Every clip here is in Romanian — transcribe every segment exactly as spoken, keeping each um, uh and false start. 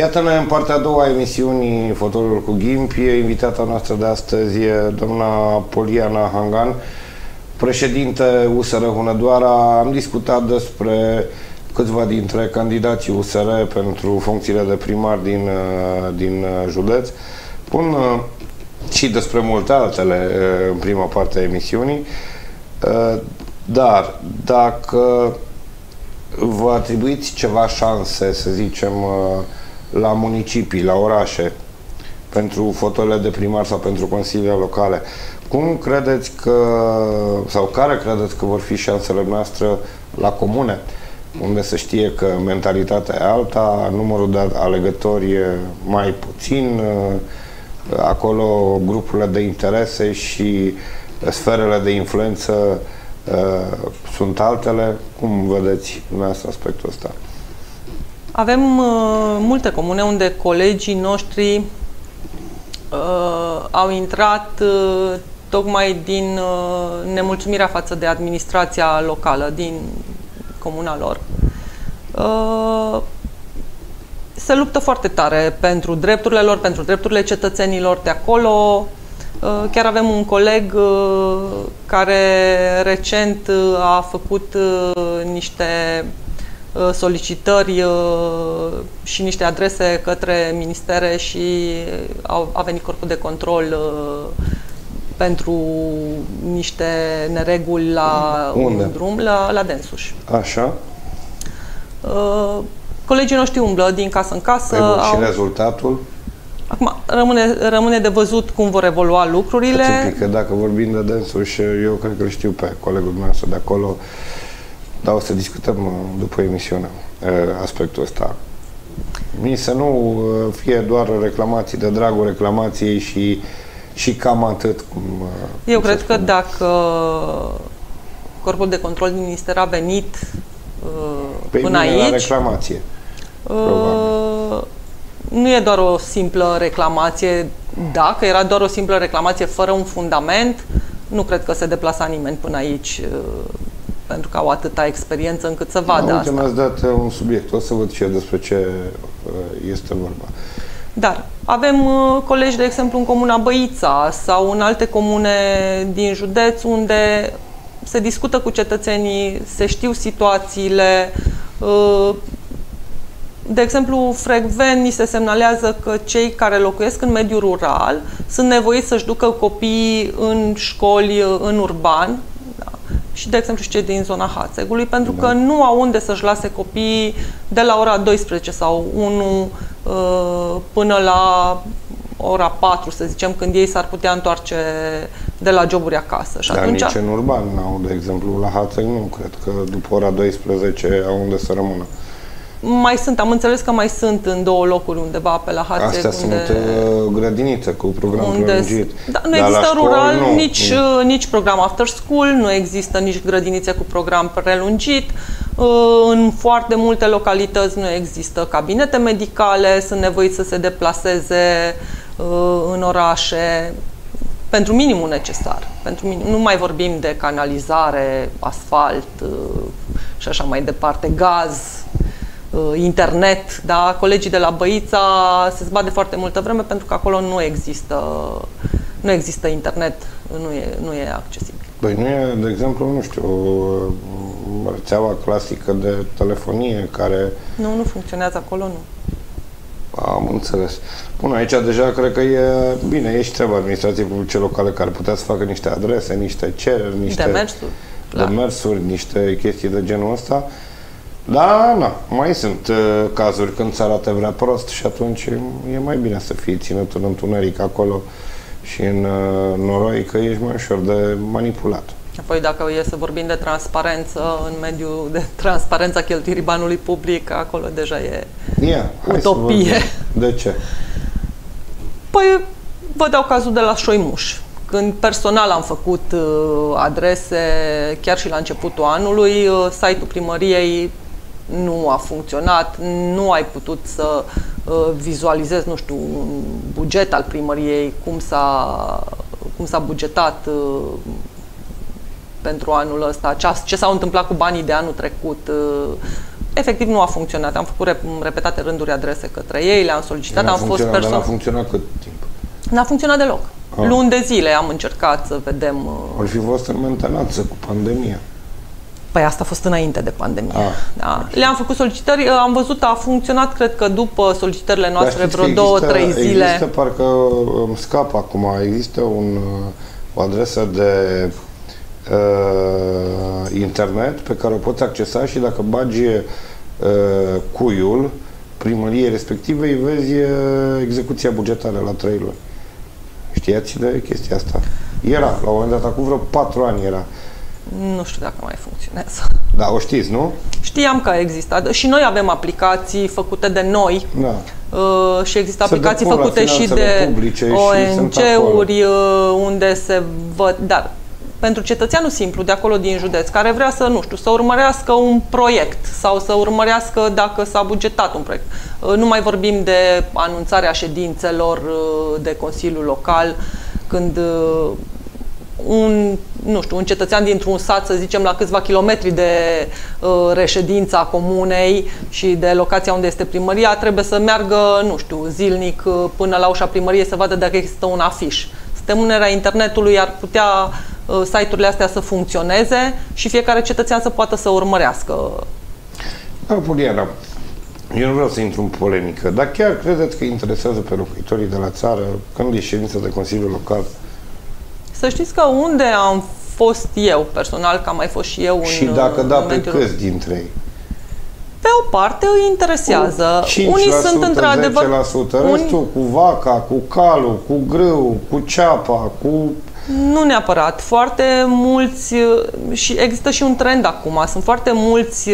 Iată-ne în partea a doua a emisiunii Fotolul cu Ghimpi. Invitata noastră de astăzi e doamna Poliana Hangan, președinte U S R Hunedoara. Am discutat despre câțiva dintre candidații U S R pentru funcțiile de primar din, din județ. Pun și despre multe altele în prima parte a emisiunii. Dar dacă vă atribuiți ceva șanse, să zicem, la municipii, la orașe, pentru fotolele de primar sau pentru consiliile locale, cum credeți că, sau care credeți că vor fi șansele noastre la comune, unde se știe că mentalitatea e alta, numărul de alegători e mai puțin, acolo grupurile de interese și sferele de influență uh, sunt altele? Cum vedeți dumneavoastră aspectul ăsta? Avem uh, multe comune unde colegii noștri uh, au intrat uh, tocmai din uh, nemulțumirea față de administrația locală din comuna lor. Uh, se luptă foarte tare pentru drepturile lor, pentru drepturile cetățenilor de acolo. Uh, chiar avem un coleg uh, care recent uh, a făcut uh, niște solicitări și niște adrese către ministere și a venit corpul de control pentru niște nereguli la Unde? un drum, la, la Densuș. Așa. Colegii noștri umblă din casă în casă. Bun, au... și rezultatul? Acum, rămâne, rămâne de văzut cum vor evolua lucrurile. Pic, că dacă vorbim de Densuș, eu cred că îl știu pe colegul nostru de acolo. Dar o să discutăm după emisiunea aspectul ăsta. Mi să nu fie doar reclamații de dragul reclamației și, și cam atât. Cum, Eu cum cred că dacă corpul de control din minister a venit Pe până aici, la reclamație. Uh, nu e doar o simplă reclamație. Dacă era doar o simplă reclamație fără un fundament, nu cred că se deplasa nimeni până aici, pentru că au atâta experiență încât să vadă da, asta. Mi-ați dat un subiect, o să văd și eu despre ce este vorba. Dar avem uh, colegi, de exemplu, în comuna Băița sau în alte comune din județ unde se discută cu cetățenii, se știu situațiile. Uh, de exemplu, frecvent ni se semnalează că cei care locuiesc în mediul rural sunt nevoiți să-și ducă copiii în școli în urban, și, de exemplu, și cei din zona Hațegului, pentru da. că nu au unde să-și lase copiii de la ora douăsprezece sau unu până la ora patru, să zicem, când ei s-ar putea întoarce de la joburi acasă. Și Dar atunci... nici în urban n-au, de exemplu, la Hațeg nu cred că după ora douăsprezece au unde să rămână. Mai sunt, am înțeles că mai sunt în două locuri undeva pe la Hațeg. Astea unde, sunt uh, grădinițe cu program unde, prelungit. Da, nu Dar există școli, rural, nu. nici, uh, nici program after school, nu există nici grădinițe cu program prelungit. Uh, în foarte multe localități nu există cabinete medicale, sunt nevoiți să se deplaseze uh, în orașe pentru minimul necesar. Pentru minim, nu mai vorbim de canalizare, asfalt uh, și așa mai departe, gaz, internet, da? Colegii de la Băița se zbat de foarte multă vreme pentru că acolo nu există, nu există internet, nu e, nu e accesibil. Băi, nu e, de exemplu, nu știu, rețeaua clasică de telefonie care... Nu, nu funcționează acolo, nu. Am înțeles. Bun, aici deja cred că e bine, e și treaba administrației publice locale care putea să facă niște adrese, niște cereri, niște demersuri, demersuri niște chestii de genul ăsta. Da, na, mai sunt uh, cazuri când țara te vrea prost și atunci e mai bine să fii ținut în întuneric acolo și în uh, noroi, că ești mai ușor de manipulat. Apoi dacă e să vorbim de transparență în mediul de transparența cheltuirii banului public, acolo deja e yeah, utopie. De ce? Păi vă dau cazul de la Șoimuș. Când personal am făcut uh, adrese, chiar și la începutul anului, uh, site-ul primăriei nu a funcționat, nu ai putut să uh, vizualizezi, nu știu, un buget al primăriei, cum s-a cum s-a bugetat uh, pentru anul ăsta, ce, ce s-a întâmplat cu banii de anul trecut, uh, efectiv nu a funcționat. Am făcut repetate rânduri adrese către ei, le-am solicitat, am fost persoană. Dar n-a funcționat cât timp? N-a funcționat deloc. Ah. Luni de zile am încercat să vedem... Ar fi fost în mentenanță cu pandemia. Păi asta a fost înainte de pandemie. Ah. Da. Le-am făcut solicitări, am văzut, a funcționat, cred că după solicitările noastre, vreo două, trei zile. Există, parcă îmi scap acum, există un, o adresă de uh, internet pe care o poți accesa și dacă bagi uh, cuiul primăriei respective, îi vezi uh, execuția bugetară la trei luni. Știați de chestia asta? Era, la un moment dat, acum vreo patru ani era. Nu știu dacă mai funcționează. Da, o știți, nu? Știam că există. Și noi avem aplicații făcute de noi. Da. Uh, și există aplicații făcute și de O N G-uri unde se văd. Dar pentru cetățeanul simplu de acolo din județ, care vrea să, nu știu, să urmărească un proiect sau să urmărească dacă s-a bugetat un proiect. Uh, nu mai vorbim de anunțarea ședințelor uh, de Consiliul Local, când uh, un, nu știu, un cetățean dintr-un sat, să zicem, la câțiva kilometri de uh, reședința comunei și de locația unde este primăria, trebuie să meargă, nu știu, zilnic uh, până la ușa primăriei să vadă dacă există un afiș. Sistemul în era internetului ar putea uh, site-urile astea să funcționeze și fiecare cetățean să poată să urmărească. Da, Poliana, eu nu vreau să intru în polemică, dar chiar credeți că interesează pe locuitorii de la țară când e ședință de Consiliul Local? Să știți că unde am fost eu, personal, că am mai fost și eu în... Și dacă da, pe câți dintre ei? Pe o parte îi interesează. cinci la sută, unii sunt într-adevăr... zece la sută, restul unii... cu vaca, cu calul, cu grâu, cu ceapa, cu... Nu neapărat. Foarte mulți... Și există și un trend acum. Sunt foarte mulți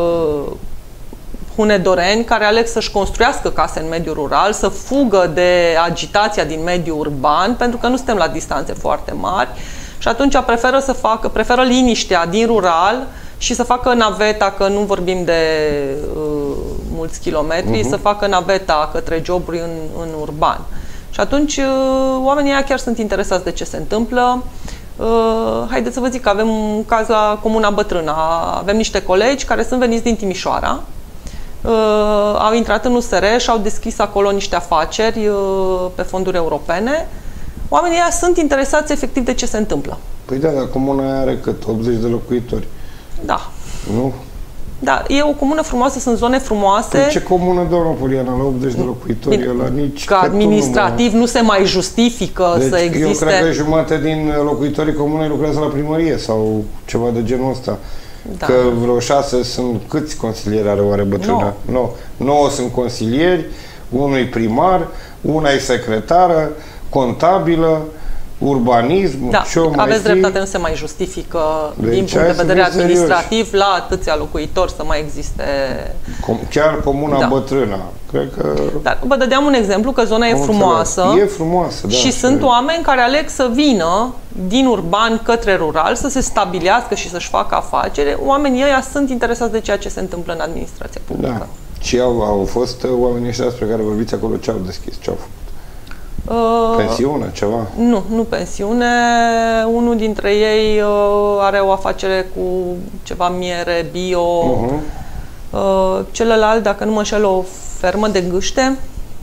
hunedoreni care aleg să-și construiască case în mediul rural, să fugă de agitația din mediul urban, pentru că nu suntem la distanțe foarte mari și atunci preferă să facă, preferă liniștea din rural și să facă naveta, că nu vorbim de uh, mulți kilometri, uh-huh. să facă naveta către joburi în, în urban. Și atunci uh, oamenii ăia chiar sunt interesați de ce se întâmplă. Uh, haideți să vă zic că avem un caz la Comuna Bătrână. Avem niște colegi care sunt veniți din Timișoara, Uh, au intrat în U S R și au deschis acolo niște afaceri uh, pe fonduri europene. Oamenii ăia sunt interesați efectiv de ce se întâmplă. Păi da, dar comuna are cât? optzeci de locuitori. Da. Nu? Da, e o comună frumoasă, sunt zone frumoase. Păi ce comună, doamna Poliana, la optzeci de locuitori? Bine, la nici că administrativ nu, nu se mai justifică deci, să existe... Eu cred că jumătate din locuitorii comunei lucrează la primărie sau ceva de genul ăsta. Da. Că vreo șase sunt... Câți consilieri are oare Bătrâna? nouă. nouă sunt consilieri, unul e primar, una e secretară, contabilă, urbanism, da, ce o mai aveți fi? dreptate, nu se mai justifică deci din punct de vedere administrativ serioși. La atâția locuitori să mai existe... Com chiar Comuna da. Bătrână. Cred că... Dar vă dădeam un exemplu că zona e frumoasă. E frumoasă, da. Și sunt e. oameni care aleg să vină din urban către rural, să se stabilească și să-și facă afaceri. Oamenii ăia sunt interesați de ceea ce se întâmplă în administrația publică. Da. Și au, au fost oamenii ăștia despre care vorbiți acolo, ce au deschis, ce au făcut? Pensiune, ceva? Nu, nu pensiune. Unul dintre ei uh, are o afacere cu ceva miere, bio. Uh-huh. uh, celălalt, dacă nu mă înșel, o fermă de gâște.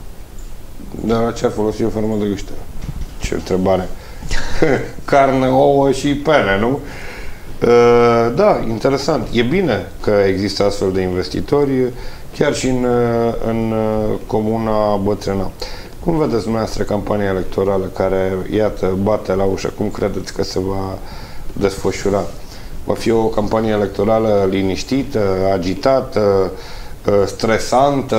Dar ce ar folosi o fermă de gâște? Ce întrebare! Carne, ouă și pene, nu? Uh, da, interesant. E bine că există astfel de investitori, chiar și în, în Comuna Bătrâna. Cum vedeți dumneavoastră campania electorală care, iată, bate la ușă? Cum credeți că se va desfășura? Va fi o campanie electorală liniștită, agitată, stresantă,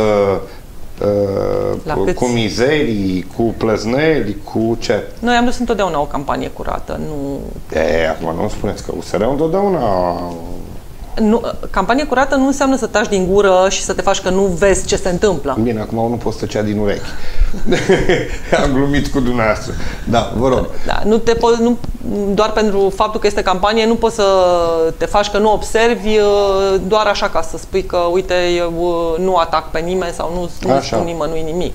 cu mizerii, cu plăzneli, cu ce? Noi am dus întotdeauna o campanie curată, nu... E, acum nu spuneți că U S R întotdeauna... Nu, campanie curată nu înseamnă să taci din gură și să te faci că nu vezi ce se întâmplă. Bine, acum nu poți tăcea din urechi. Am glumit cu dumneavoastră. Da, vă rog. Da, nu te po- nu, doar pentru faptul că este campanie, nu poți să te faci că nu observi doar așa ca să spui că, uite, eu nu atac pe nimeni sau nu, nu spun nimănui nimic.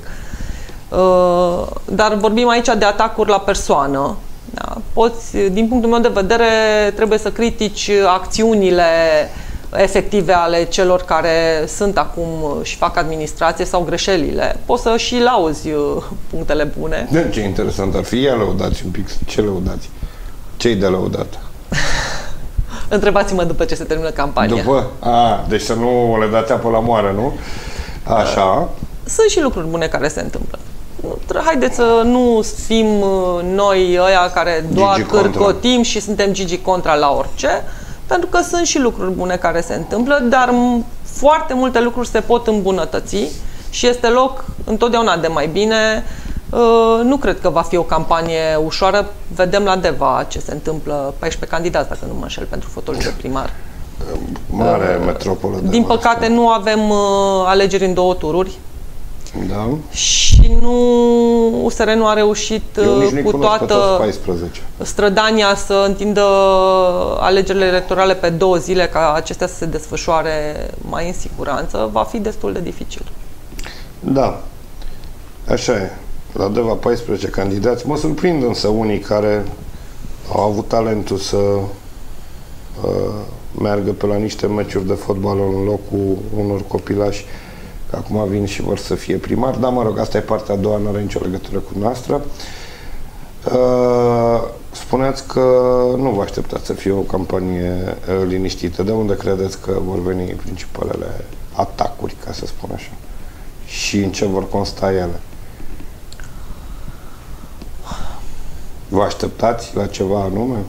Dar vorbim aici de atacuri la persoană. Da, poți, din punctul meu de vedere, trebuie să critici acțiunile efective ale celor care sunt acum și fac administrație sau greșelile. Poți să și lauzi punctele bune. De ce interesant ar fi? Ia lăudați un pic. Ce lăudați? Ce-i de lăudat? Întrebați-mă după ce se termină campania. După? A, deci să nu le dați apă la moară, nu? Așa. Sunt și lucruri bune care se întâmplă. Haideți să nu fim noi ăia care doar cârcotim și suntem Gigi contra la orice, pentru că sunt și lucruri bune care se întâmplă, dar foarte multe lucruri se pot îmbunătăți și este loc întotdeauna de mai bine. Nu cred că va fi o campanie ușoară. Vedem la Deva ce se întâmplă, paisprezece candidați, dacă nu mă înșel, pentru fotoliul de primar. Mare metropolă. Din păcate nu avem alegeri în două tururi. Da. Și nu, U S R nu a reușit cu toată strădania să întindă alegerile electorale pe două zile, ca acestea să se desfășoare mai în siguranță. Va fi destul de dificil. Da, așa e. La Deva paisprezece candidați. Mă surprind însă unii care au avut talentul să uh, meargă pe la niște meciuri de fotbal în locul unor copilași că acum vin și vor să fie primar, dar mă rog, asta e partea a doua, nu are nicio legătură cu noastră. Uh, spuneați că nu vă așteptați să fie o campanie uh, liniștită. De unde credeți că vor veni principalele atacuri, ca să spun așa? Și în ce vor consta ele? Vă așteptați la ceva anume?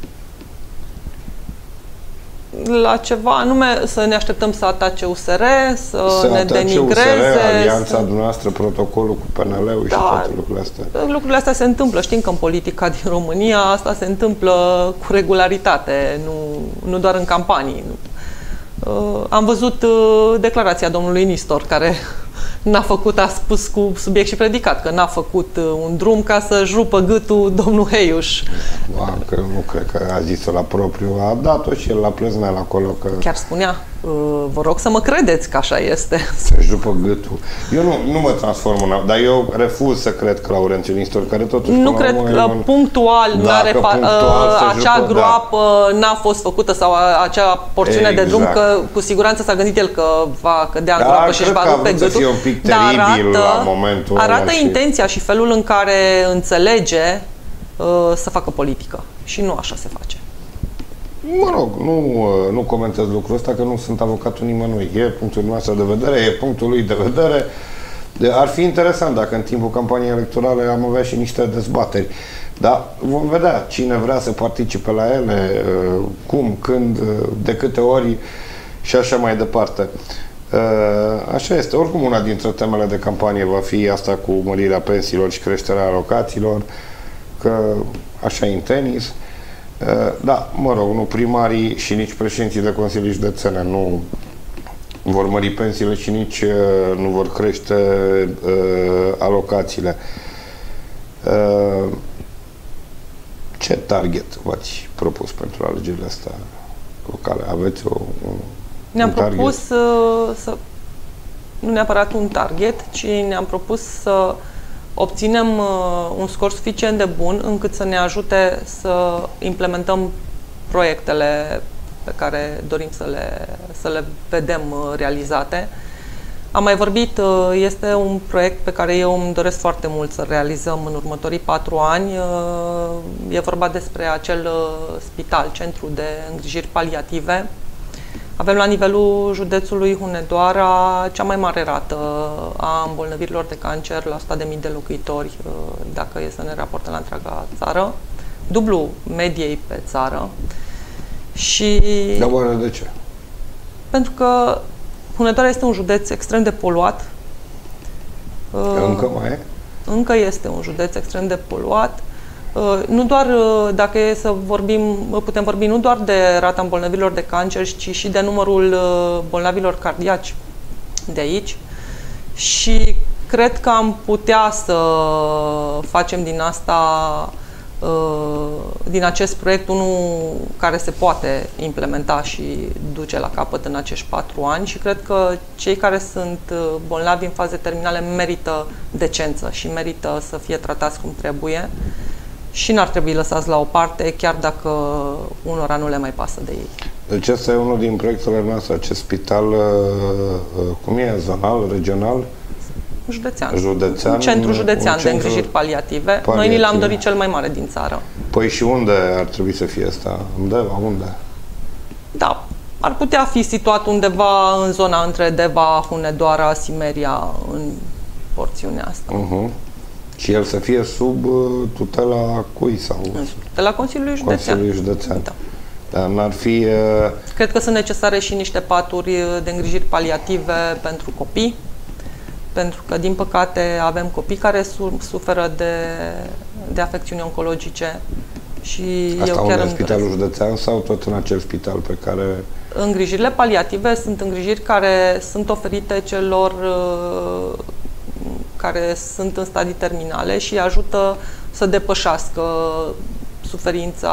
La ceva anume, să ne așteptăm să atace U S R, să, să ne denigreze. U S R, alianța să... dumneavoastră, protocolul cu P N L-ul da, și toate lucrurile astea. Lucrurile astea se întâmplă. Știm că în politica din România asta se întâmplă cu regularitate, nu, nu doar în campanii. Uh, am văzut uh, declarația domnului Nistor, care n-a făcut, a spus cu subiect și predicat, că n-a făcut un drum ca să-și rupă gâtul domnul Heiuș. Ba, că nu cred că a zis-o la propriu, a dat-o și el la Plăznel acolo. Că... Chiar spunea, vă rog să mă credeți că așa este. Să-și rupă gâtul. Eu nu, nu mă transform în... Dar eu refuz să cred că Laurențiu Nistor, care totuși... Nu cred că un... punctual, da, că punctual acea rupă, groapă da. n-a fost făcută sau acea porțiune exact. de drum, că cu siguranță s-a gândit el că va cădea în da, groapă și își va rupe gâtul. Dar arată, la momentul arată și... intenția și felul în care înțelege uh, să facă politică. Și nu așa se face. Mă rog, nu, nu comentez lucrul ăsta, că nu sunt avocatul nimănui. E punctul noastră de vedere, e punctul lui de vedere. De, ar fi interesant dacă în timpul campaniei electorale am avea și niște dezbateri. Dar vom vedea cine vrea să participe la ele, cum, când, de câte ori și așa mai departe. Așa este. Oricum, una dintre temele de campanie va fi asta cu mărirea pensiilor și creșterea alocațiilor, că așa e în tenis. Da, mă rog, nu primarii și nici președinții de consilii județene nu vor mări pensiile și nici nu vor crește alocațiile. Ce target v-ați propus pentru alegerile astea locale? Aveți o... Ne-am propus să, să, nu neapărat un target, ci ne-am propus să obținem uh, un scor suficient de bun încât să ne ajute să implementăm proiectele pe care dorim să le, să le vedem uh, realizate. Am mai vorbit, uh, este un proiect pe care eu îmi doresc foarte mult să realizăm în următorii patru ani. Uh, e vorba despre acel uh, spital, centru de îngrijiri paliative. Avem la nivelul județului Hunedoara cea mai mare rată a îmbolnăvirilor de cancer la o sută de mii de locuitori, dacă e să ne raportăm la întreaga țară, dublu mediei pe țară. Și dar oare de ce? Pentru că Hunedoara este un județ extrem de poluat. Încă mai e? Încă este un județ extrem de poluat. Nu doar, dacă e să vorbim, putem vorbi nu doar de rata îmbolnăvirilor de cancer, ci și de numărul bolnavilor cardiaci de aici. Și cred că am putea să facem din asta, din acest proiect, unul care se poate implementa și duce la capăt în acești patru ani și cred că cei care sunt bolnavi în faze terminale merită decență și merită să fie tratați cum trebuie. Și n-ar trebui lăsați la o parte, chiar dacă unora nu le mai pasă de ei. Deci asta e unul din proiectele noastre, acest spital, cum e, zonal, regional? Județean. Județean. Un centru județean un de centru îngrijiri paliative. paliative. Noi ni l-am dorit cel mai mare din țară. Păi și unde ar trebui să fie asta? Undeva, unde? Da, ar putea fi situat undeva în zona între Deva, Hunedoara, Simeria, în porțiunea asta. Uh-huh. Și el să fie sub tutela cui sau? De la Consiliul Județean. Consiliul Județean. Da. Dar n-ar fi... Cred că sunt necesare și niște paturi de îngrijiri paliative pentru copii, pentru că, din păcate, avem copii care su suferă de, de afecțiuni oncologice și asta eu chiar în spitalul județean sau tot în acel spital pe care... Îngrijirile paliative sunt îngrijiri care sunt oferite celor uh, care sunt în stadii terminale și ajută să depășească suferința,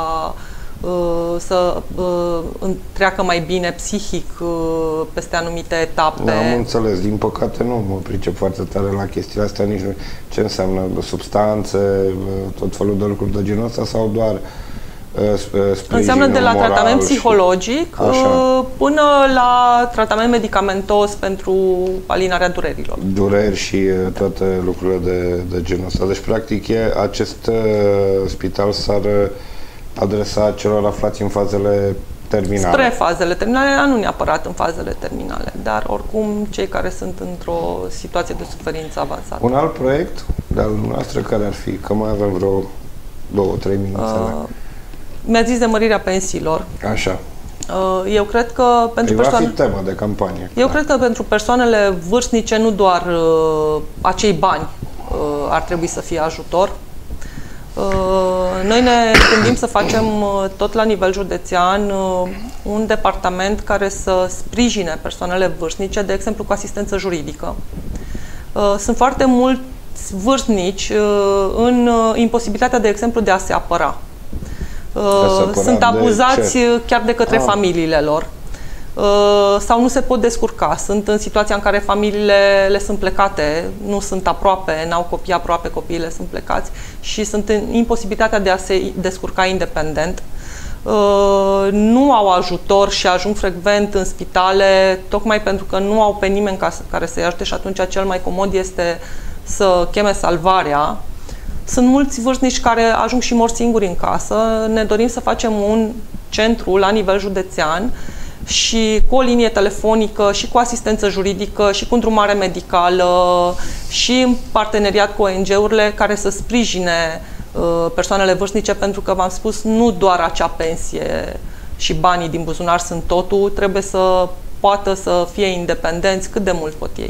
să treacă mai bine psihic peste anumite etape. Da, am înțeles. Din păcate nu mă pricep foarte tare la chestiile astea, nici nu ce înseamnă substanțe, tot felul de lucruri de genul ăsta sau doar înseamnă de la moral tratament și... psihologic Așa. până la tratament medicamentos pentru alinarea durerilor. Dureri și toate lucrurile de, de genul ăsta. Deci, practic, e, acest uh, spital s-ar adresa celor aflați în fazele terminale. Spre fazele terminale, dar nu neapărat în fazele terminale, dar oricum cei care sunt într-o situație de suferință avansată. Un alt proiect de-al noastră care ar fi? Că mai avem vreo două, trei minuțele. Uh, Mi-a zis de mărirea pensiilor. Așa. Uh, eu cred că pentru va persoane... fi tema de campanie. Eu da. cred că pentru persoanele vârstnice nu doar uh, acei bani uh, ar trebui să fie ajutor. Noi ne gândim să facem tot la nivel județean un departament care să sprijine persoanele vârstnice, de exemplu cu asistență juridică. Sunt foarte mulți vârstnici în imposibilitatea, de exemplu, de a se apăra. De Sunt abuzați de chiar de către ah. familiile lor. Sau nu se pot descurca. Sunt în situația în care familiile le sunt plecate, nu sunt aproape, n-au copii aproape, copiii sunt plecați și sunt în imposibilitatea de a se descurca independent. Nu au ajutor și ajung frecvent în spitale tocmai pentru că nu au pe nimeni care să-i ajute și atunci cel mai comod este să cheme salvarea. Sunt mulți vârstnici care ajung și mor singuri în casă. Ne dorim să facem un centru la nivel județean și cu o linie telefonică, și cu asistență juridică, și cu îndrumare medicală, și în parteneriat cu O N G-urile care să sprijine uh, persoanele vârstnice, pentru că, v-am spus, nu doar acea pensie și banii din buzunar sunt totul, trebuie să poată să fie independenți cât de mult pot ei.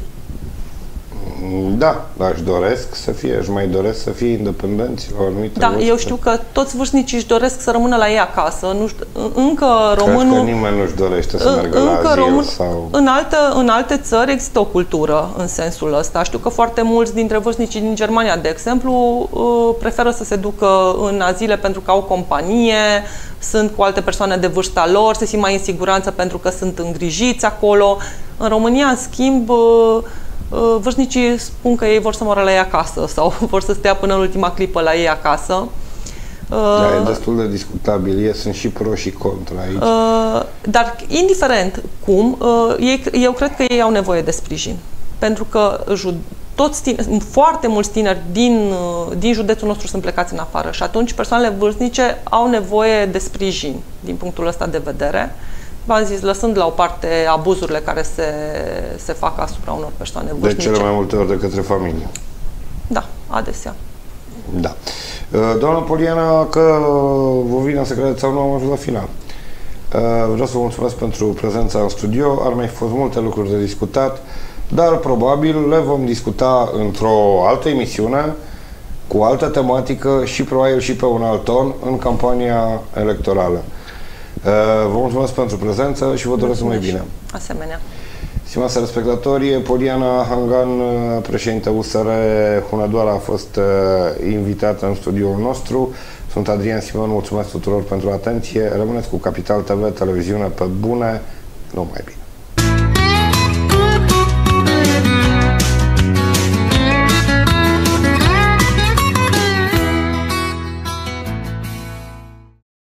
Da, aș doresc să fie, își mai doresc să fie independenți la o anumită Da, vârstă. eu știu că toți vârstnicii își doresc să rămână la ei acasă. Nu știu, încă românul... Cred că nimeni nu-și dorește să meargă încă la azil român, sau... În alte, în alte țări există o cultură în sensul ăsta. Știu că foarte mulți dintre vârstnicii din Germania, de exemplu, preferă să se ducă în azile pentru că au companie, sunt cu alte persoane de vârsta lor, se simt mai în siguranță pentru că sunt îngrijiți acolo. În România, în schimb, vârstnicii spun că ei vor să moară la ei acasă sau vor să stea până în ultima clipă la ei acasă. Da, e destul de discutabil. Sunt și pro și contra aici. Dar, indiferent cum, eu cred că ei au nevoie de sprijin. Pentru că toți tineri, foarte mulți tineri din, din județul nostru sunt plecați în afară și atunci persoanele vârstnice au nevoie de sprijin din punctul ăsta de vedere. V-am zis, lăsând la o parte abuzurile care se, se fac asupra unor persoane vârstnice. De cele mai multe ori de către familie. Da, adesea. Da. Doamna Poliana, că vă vine să credeți sau nu, am ajuns la final. Vreau să vă mulțumesc pentru prezența în studio. Ar mai fi fost multe lucruri de discutat, dar probabil le vom discuta într-o altă emisiune, cu altă tematică și probabil și pe un alt ton în campania electorală. Vă mulțumesc pentru prezență și vă doresc numai bine. Asemenea. Stimați respectatori, Poliana Hangan, președinte U S R Hunedoara, a fost invitată în studioul nostru. Sunt Adrian Simon, mulțumesc tuturor pentru atenție. Rămâneți cu Capital T V, televiziune pe bune. Numai bine.